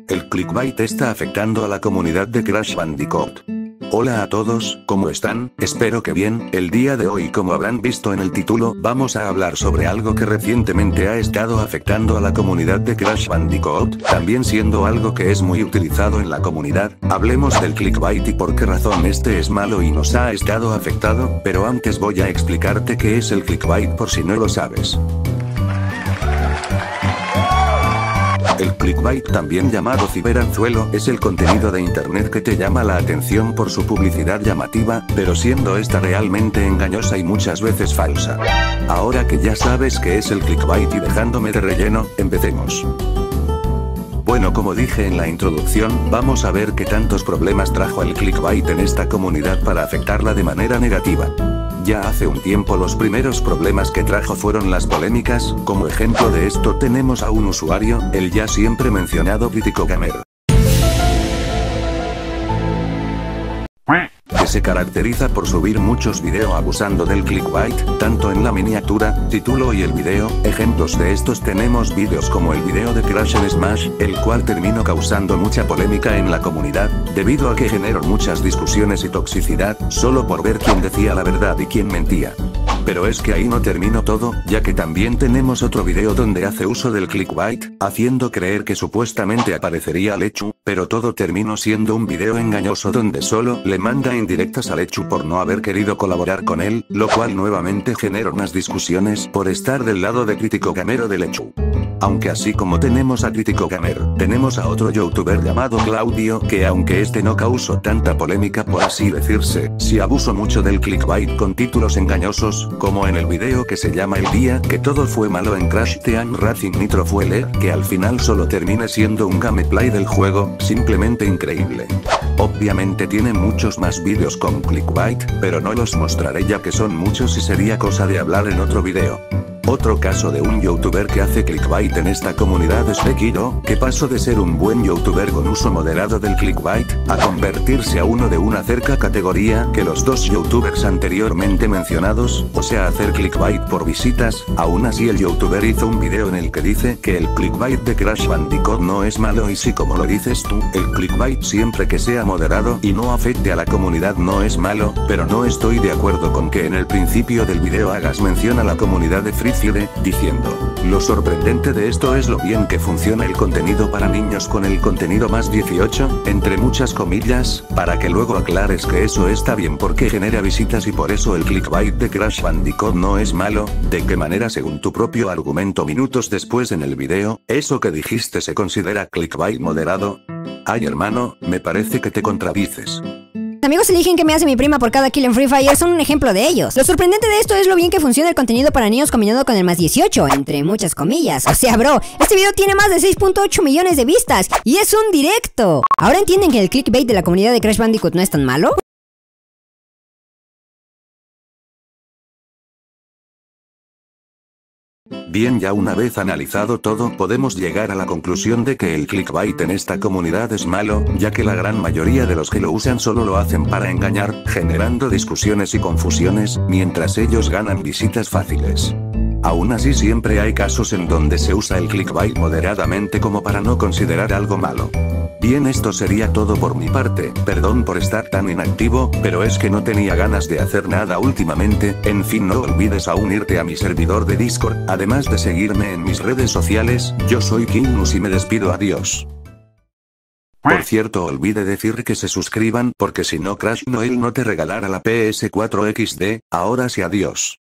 El clickbait está afectando a la comunidad de Crash Bandicoot. Hola a todos, ¿cómo están? Espero que bien. El día de hoy, como habrán visto en el título, vamos a hablar sobre algo que recientemente ha estado afectando a la comunidad de Crash Bandicoot, también siendo algo que es muy utilizado en la comunidad. Hablemos del clickbait y por qué razón este es malo y nos ha estado afectado, pero antes voy a explicarte qué es el clickbait por si no lo sabes. El clickbait, también llamado ciberanzuelo, es el contenido de internet que te llama la atención por su publicidad llamativa, pero siendo esta realmente engañosa y muchas veces falsa. Ahora que ya sabes qué es el clickbait y dejándome de relleno, empecemos. Bueno, como dije en la introducción, vamos a ver qué tantos problemas trajo el clickbait en esta comunidad para afectarla de manera negativa. Ya hace un tiempo los primeros problemas que trajo fueron las polémicas. Como ejemplo de esto tenemos a un usuario, el ya siempre mencionado Crítico Gamer, que se caracteriza por subir muchos videos abusando del clickbait, tanto en la miniatura, título y el video. Ejemplos de estos tenemos vídeos como el video de Crash en Smash, el cual terminó causando mucha polémica en la comunidad, debido a que generó muchas discusiones y toxicidad, solo por ver quién decía la verdad y quién mentía. Pero es que ahí no terminó todo, ya que también tenemos otro video donde hace uso del clickbait, haciendo creer que supuestamente aparecería Lechu, pero todo terminó siendo un video engañoso donde solo le manda indirectas a Lechu por no haber querido colaborar con él, lo cual nuevamente generó unas discusiones por estar del lado de Crítico Gamer o de Lechu. Aunque así como tenemos a Crítico Gamer, tenemos a otro youtuber llamado Claudio, que aunque este no causó tanta polémica por así decirse, sí abusó mucho del clickbait con títulos engañosos, como en el video que se llama El día que todo fue malo en Crash Team Racing Nitro Fuel, que al final solo termina siendo un gameplay del juego, simplemente increíble. Obviamente tiene muchos más vídeos con clickbait, pero no los mostraré ya que son muchos y sería cosa de hablar en otro video. Otro caso de un youtuber que hace clickbait en esta comunidad es Sekiro, que pasó de ser un buen youtuber con uso moderado del clickbait, a convertirse a uno de una cerca categoría que los dos youtubers anteriormente mencionados, o sea hacer clickbait por visitas. Aún así el youtuber hizo un video en el que dice que el clickbait de Crash Bandicoot no es malo y sí, como lo dices tú, el clickbait siempre que sea moderado y no afecte a la comunidad no es malo, pero no estoy de acuerdo con que en el principio del video hagas mención a la comunidad de Free Fire, diciendo: lo sorprendente de esto es lo bien que funciona el contenido para niños con el contenido más 18, entre muchas comillas, para que luego aclares que eso está bien porque genera visitas y por eso el clickbait de Crash Bandicoot no es malo. ¿De qué manera según tu propio argumento minutos después en el video, eso que dijiste se considera clickbait moderado? Ay hermano, me parece que te contradices. Amigos eligen que me hace mi prima por cada kill en Free Fire son un ejemplo de ellos. Lo sorprendente de esto es lo bien que funciona el contenido para niños combinado con el más 18, entre muchas comillas. O sea, bro, este video tiene más de 6.8 millones de vistas y es un directo. ¿Ahora entienden que el clickbait de la comunidad de Crash Bandicoot no es tan malo? Bien, ya una vez analizado todo, podemos llegar a la conclusión de que el clickbait en esta comunidad es malo, ya que la gran mayoría de los que lo usan solo lo hacen para engañar, generando discusiones y confusiones, mientras ellos ganan visitas fáciles. Aún así siempre hay casos en donde se usa el clickbait moderadamente como para no considerar algo malo. Bien, esto sería todo por mi parte, perdón por estar tan inactivo, pero es que no tenía ganas de hacer nada últimamente. En fin, no olvides a unirte a mi servidor de Discord, además de seguirme en mis redes sociales. Yo soy Kingnus y me despido, adiós. Por cierto, olvide decir que se suscriban porque si no Crash Noel no te regalará la PS4 XD, ahora sí, adiós.